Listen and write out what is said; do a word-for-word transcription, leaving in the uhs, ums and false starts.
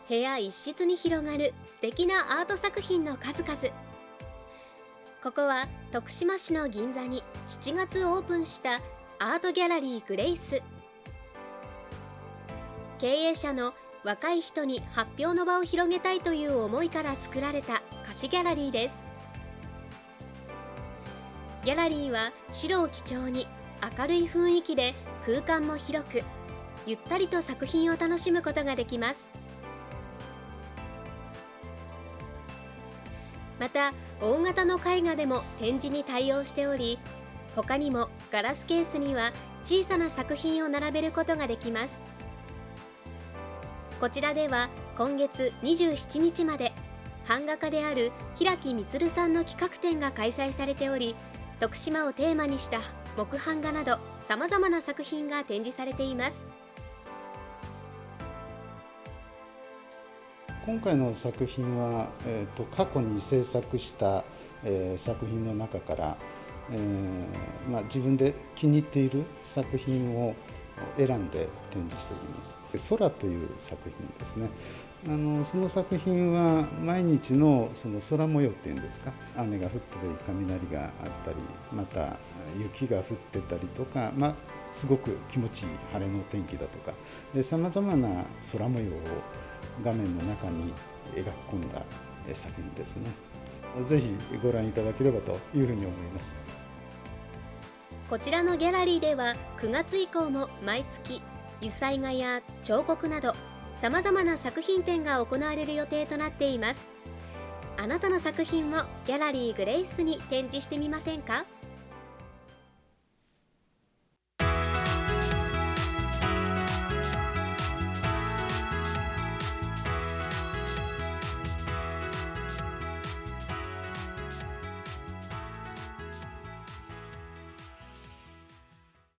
部屋一室に広がる素敵なアート作品の数々。ここは徳島市の銀座にしちがつオープンしたアートギャラリーグレイス。経営者の若い人に発表の場を広げたいという思いから作られた貸しギャラリーです。ギャラリーは白を基調に明るい雰囲気で空間も広く、ゆったりと作品を楽しむことができます。また大型の絵画でも展示に対応しており、他にもガラスケースには小さな作品を並べることができます。こちらでは今月にじゅうしちにちまで版画家である平木充さんの企画展が開催されており、徳島をテーマにした木版画などさまざまな作品が展示されています。 今回の作品は、えー、と過去に制作した、えー、作品の中から、えーまあ、自分で気に入っている作品を選んで展示しております。空という作品ですね。あのその作品は毎日のその空模様っていうんですか、雨が降ったり雷があったり、また雪が降ってたりとか、まあ、すごく気持ちいい晴れの天気だとかさまざまな空模様を画面の中に描き込んだ作品ですね。ぜひご覧いただければというふうに思います。 こちらのギャラリーではくがつ以降も毎月油彩画や彫刻などさまざまな作品展が行われる予定となっています。あなたの作品もギャラリーグレイスに展示してみませんか？